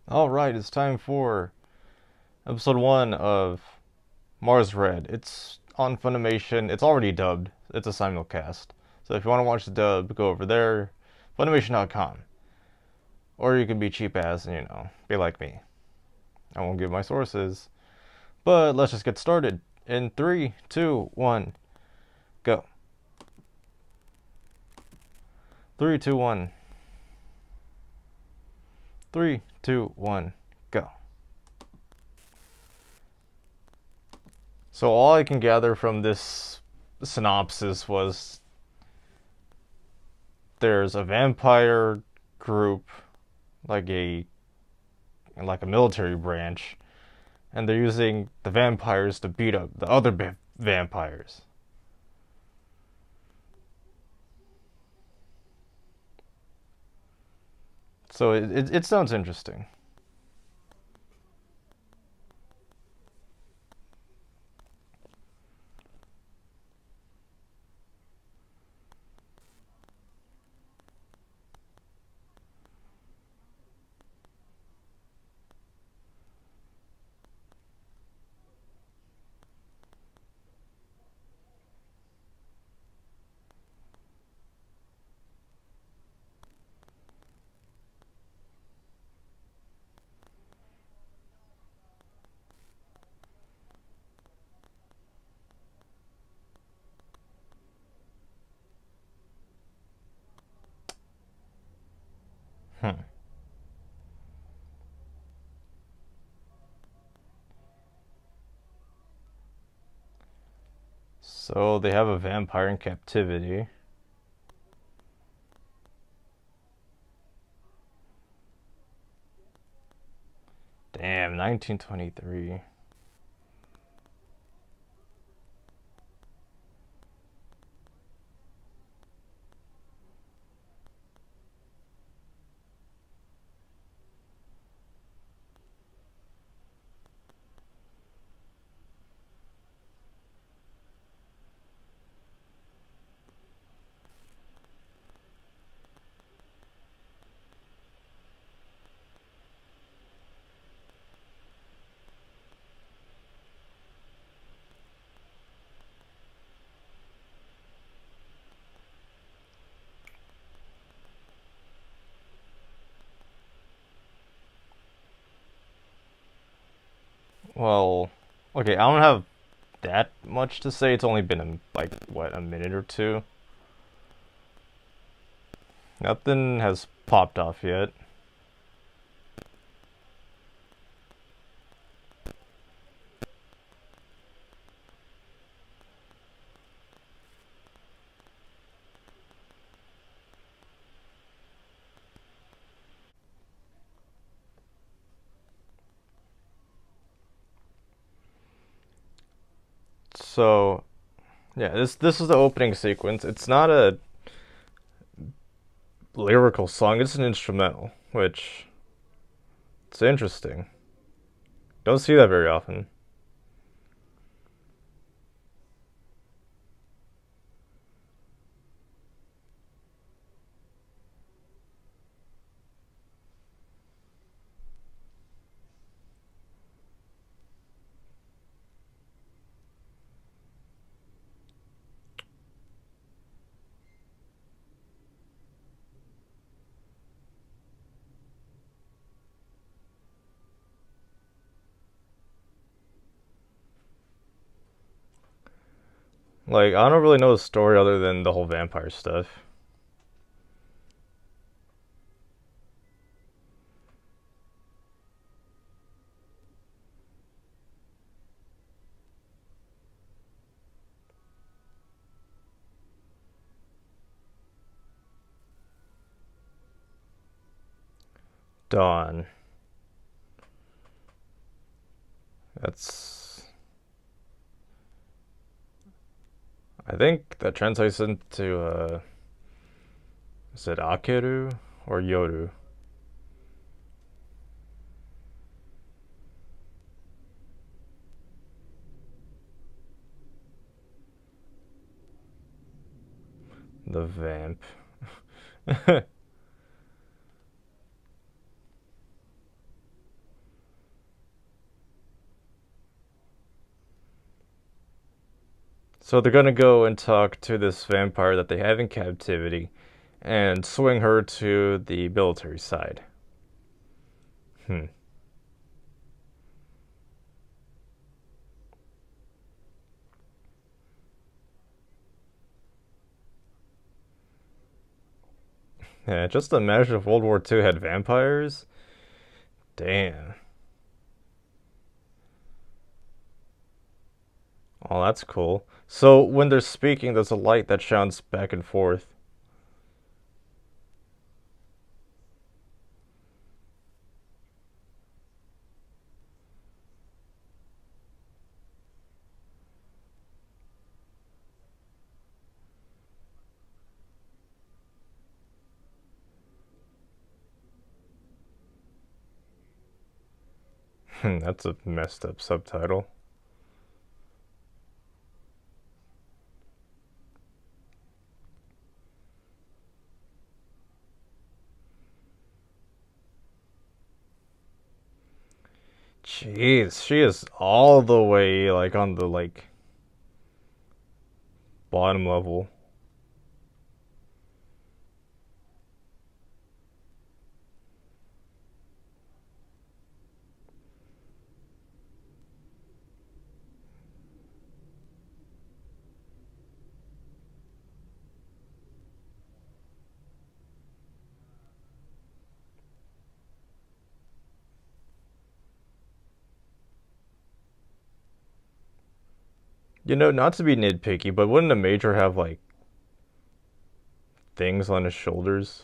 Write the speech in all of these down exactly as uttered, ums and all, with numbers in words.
Alright, it's time for episode one of Mars Red. It's on Funimation. It's already dubbed. It's a simulcast. So if you want to watch the dub, go over there, Funimation dot com. Or you can be cheap ass and, you know, be like me. I won't give my sources. But let's just get started. In three, two, one, go. Three, two, one. Three, two, one, go. So all I can gather from this synopsis was there's a vampire group, like a like a military branch, and they're using the vampires to beat up the other va- vampires. So it, it it sounds interesting. Hmm. So they have a vampire in captivity. Damn, nineteen twenty-three. Well, okay, I don't have that much to say. It's only been a, like what, a minute or two. Nothing has popped off yet. So yeah, this this is the opening sequence. It's not a lyrical song. It's an instrumental, which it's interesting. Don't see that very often. Like I don't really know the story other than the whole vampire stuff. Dawn. That's I think that translates into uh is it Akeru or Yoru? The vamp. So they're gonna go and talk to this vampire that they have in captivity and swing her to the military side. Hmm. Yeah, just imagine if World War Two had vampires. Damn. Oh, that's cool. So when they're speaking, there's a light that shines back and forth. Hmm, that's a messed up subtitle. Jeez, she is all the way like on the like bottom level. You know, not to be nitpicky, but wouldn't a major have like things on his shoulders?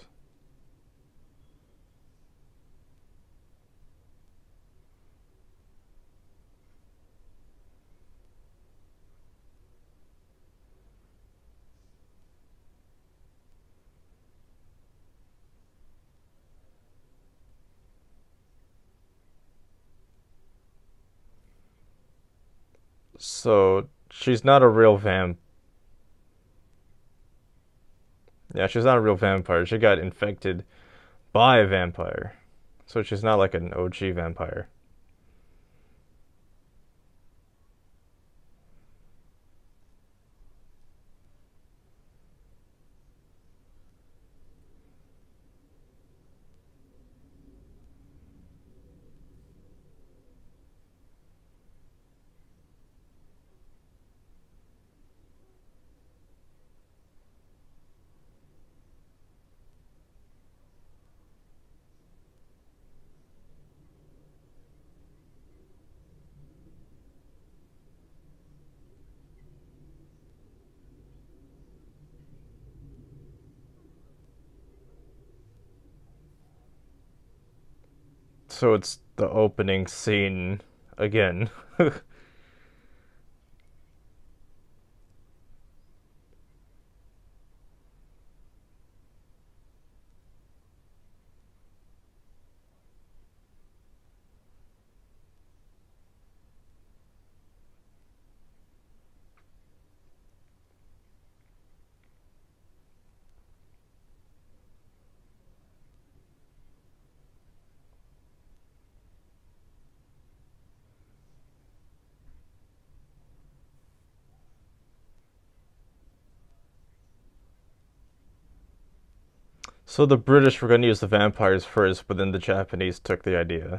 So she's not a real vamp. Yeah, she's not a real vampire. She got infected by a vampire. So she's not like an O G vampire. So it's the opening scene again. So the British were going to use the vampires first, but then the Japanese took the idea.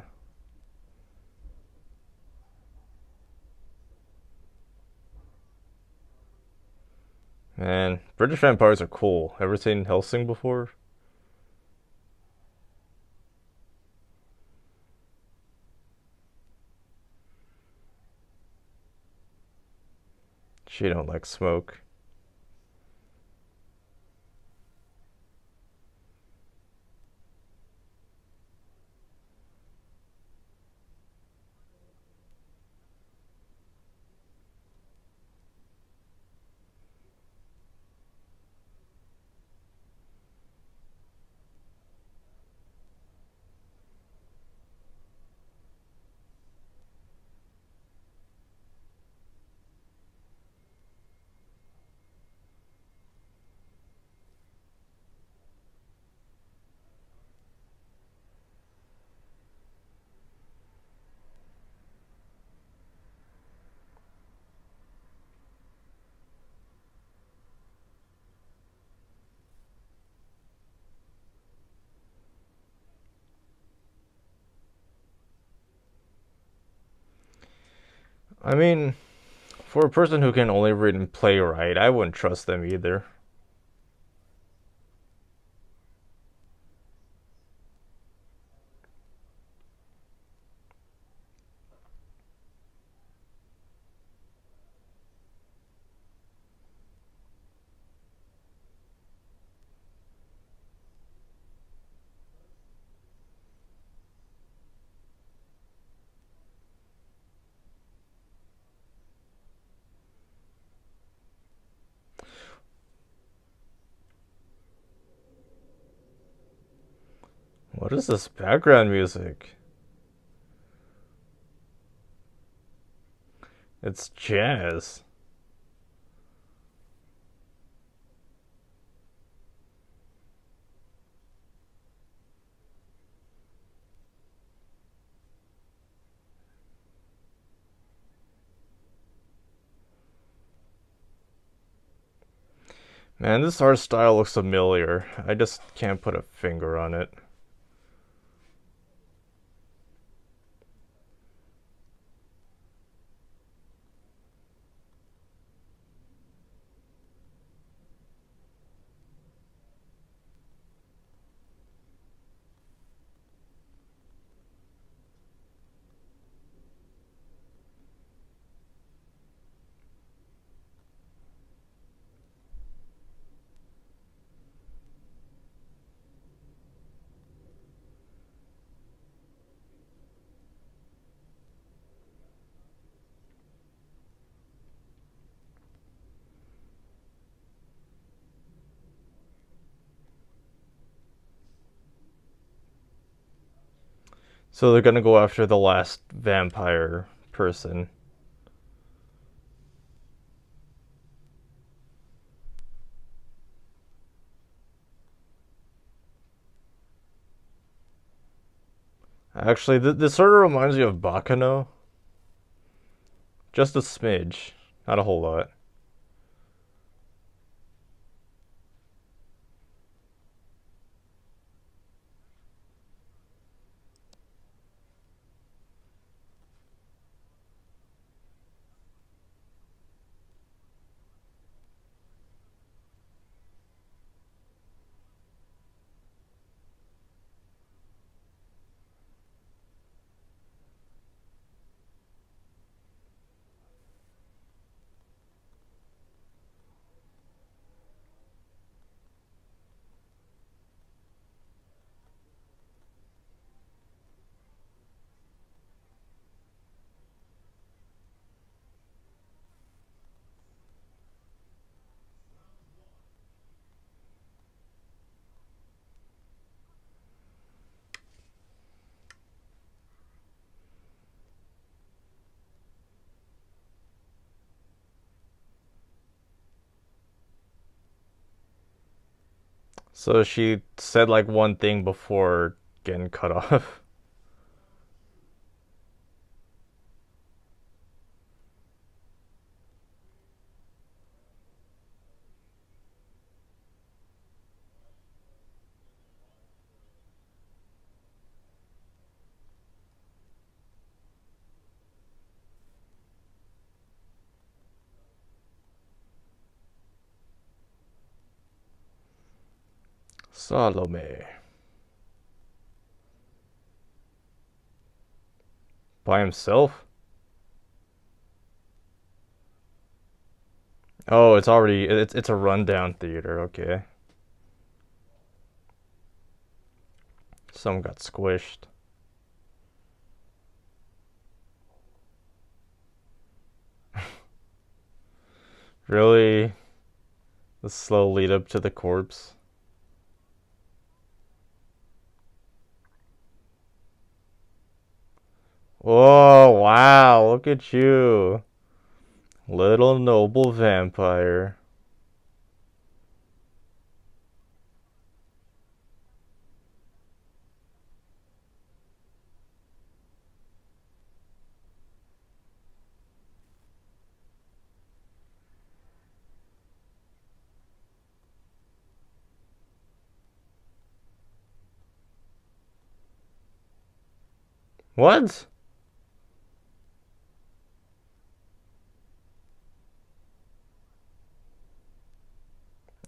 Man, British vampires are cool. Ever seen Helsing before? She don't like smoke. I mean, for a person who can only read and play right, I wouldn't trust them either. What is this background music? It's jazz. Man, this art style looks familiar. I just can't put a finger on it. So they're gonna go after the last vampire person. Actually, th this sort of reminds me of Bakano. Just a smidge. Not a whole lot. So she said like one thing before getting cut off. Salome. By himself? Oh, it's already it's it's a rundown theater, okay. Some got squished. Really? The slow lead up to the corpse. Oh, wow, look at you. Little noble vampire. What?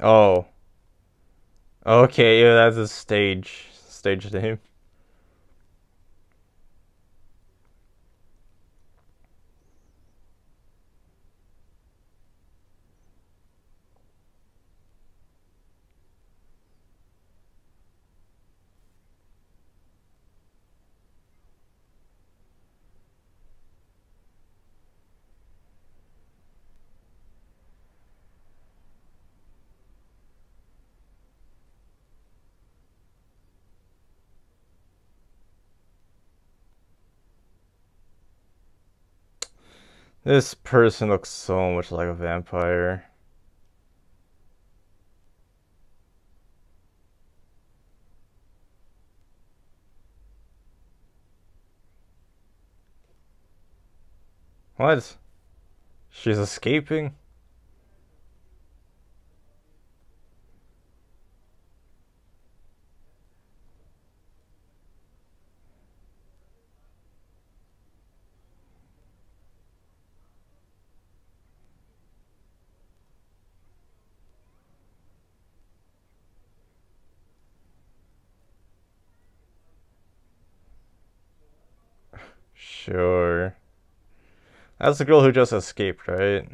Oh. Okay, yeah, that's a stage stage name. This person looks so much like a vampire. What? She's escaping? Sure. That's the girl who just escaped, right?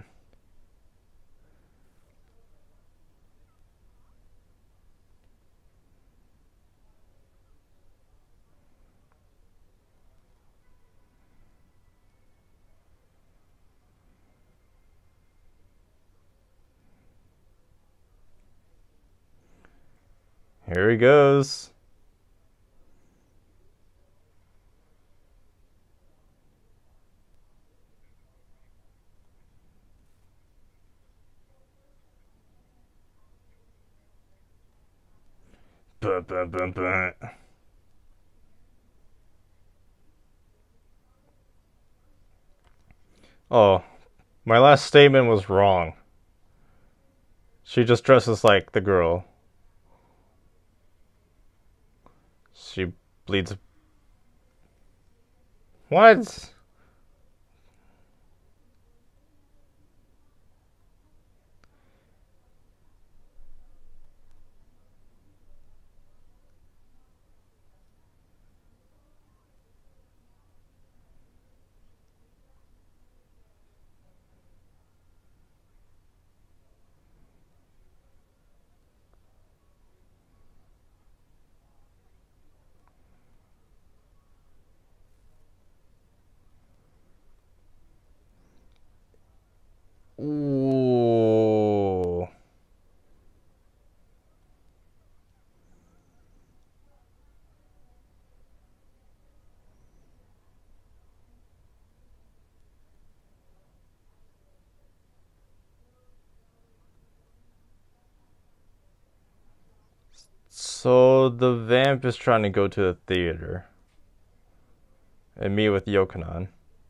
Here he goes. Buh, buh, buh, buh. Oh, my last statement was wrong. She just dresses like the girl. She bleeds. What? Ooh. So the vamp is trying to go to the theater and meet with Yokonan.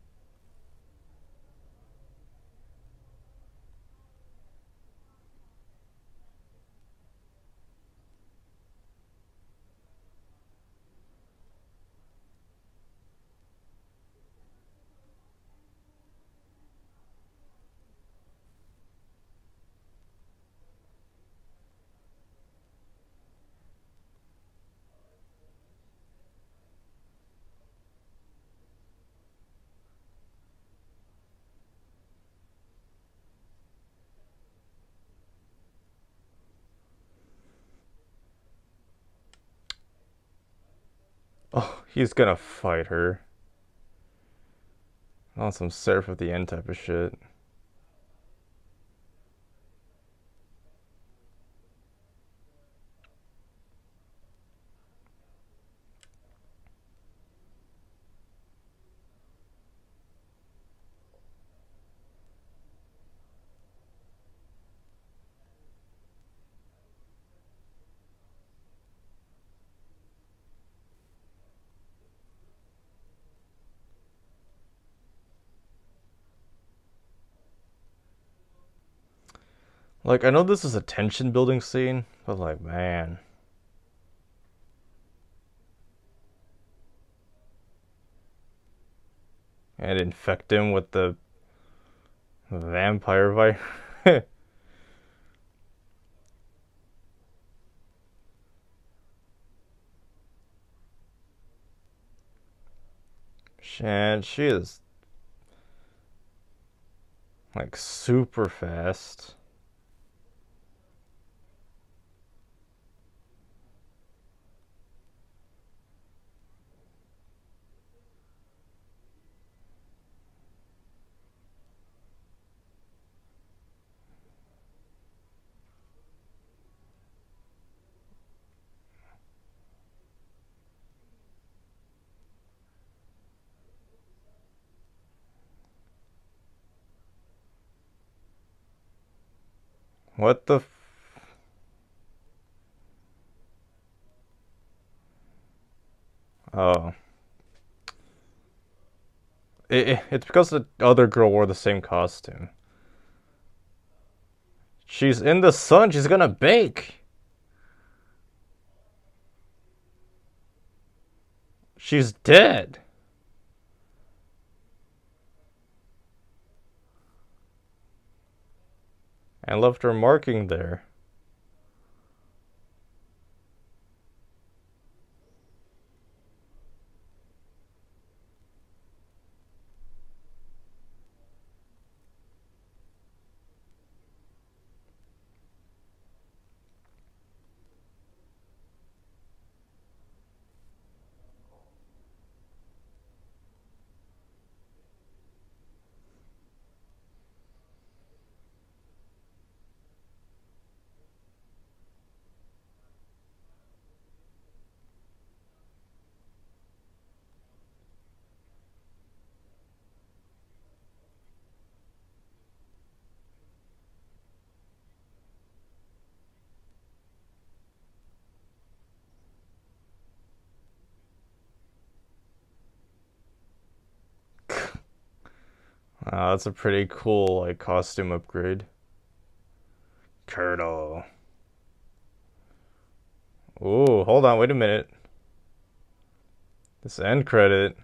Oh, he's gonna fight her. On some Seraph at the end type of shit. Like, I know this is a tension building scene, but like, man. And infect him with the vampire virus. And she is like super fast. What the f- Oh. It, it, it's because the other girl wore the same costume. She's in the sun. She's gonna bake. She's dead. I left her marking there. Wow, that's a pretty cool like costume upgrade. Curdle. Ooh, hold on, wait a minute. This end credit.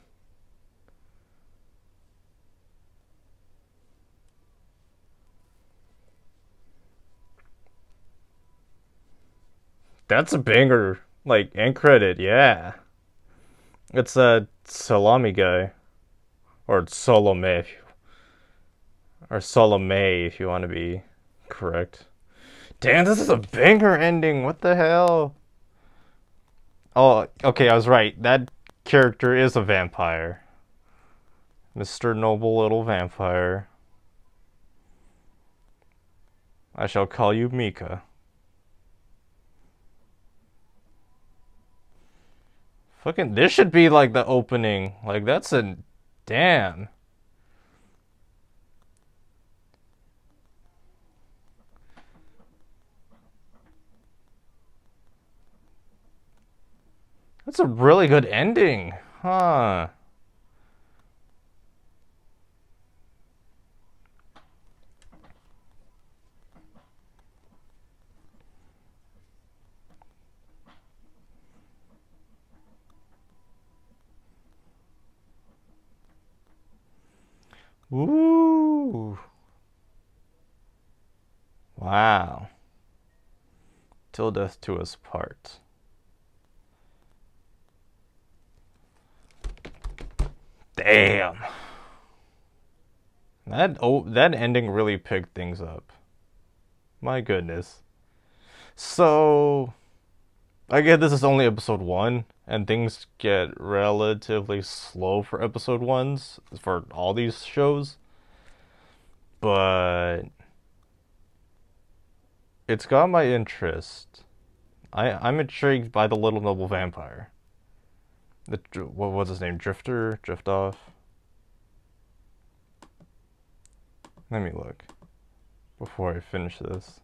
That's a banger. Like, end credit, yeah. It's a salami guy. Or Salome. If you, or Salome, if you want to be correct. Damn, this is a banger ending. What the hell? Oh, okay, I was right. That character is a vampire. Mister Noble Little Vampire. I shall call you Mika. Fucking, this should be like the opening. Like, that's a. Damn. That's a really good ending. Huh. Ooh. Wow. Till death to us part. Damn. That oh that ending really picked things up. My goodness. So I get this is only episode one, and things get relatively slow for episode ones for all these shows. But it's got my interest. I I'm intrigued by the little noble vampire. The what was his name? Drifter, Drift Off. Let me look before I finish this.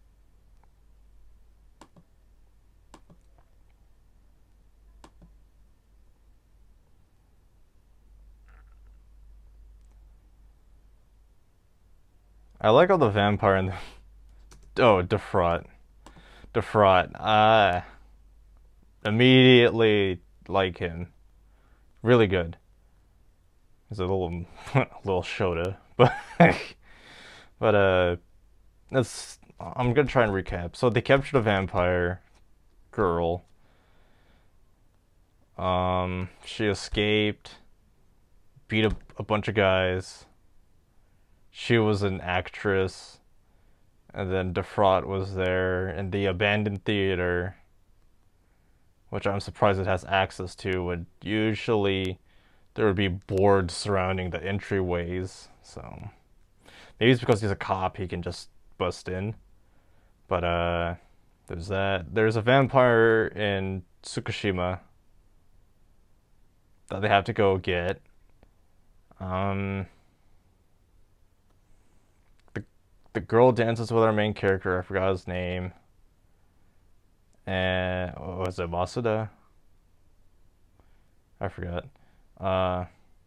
I like all the vampire and the oh defraud, defraud. Ah, immediately like him. Really good. He's a little little Shota, but but uh, that's I'm gonna try and recap. So they captured a vampire girl. Um, she escaped. beat up a bunch of guys. She was an actress. And then Defraught was there in the abandoned theater, which I'm surprised it has access to. Would usually there would be boards surrounding the entryways, so maybe it's because he's a cop he can just bust in. But uh, there's that. There's a vampire in Tsukushima that they have to go get. Um, the the girl dances with our main character. I forgot his name. And what was it, Masuda? I forgot. Uh,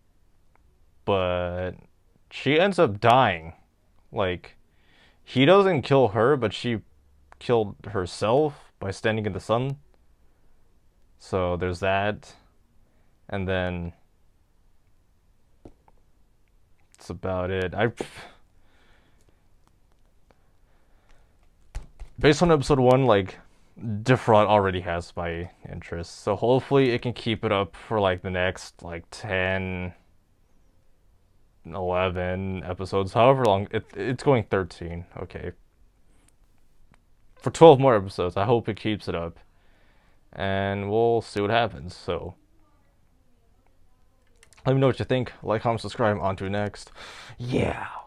but she ends up dying. Like, he doesn't kill her, but she killed herself by standing in the sun. So there's that. And then that's about it. I based on episode one, like, Defraud already has my interest, so hopefully it can keep it up for like the next like ten, eleven episodes, however long it, it's going. thirteen, okay, for twelve more episodes. I hope it keeps it up, and we'll see what happens. So let me know what you think. Like, comment, subscribe. On to next. Yeah.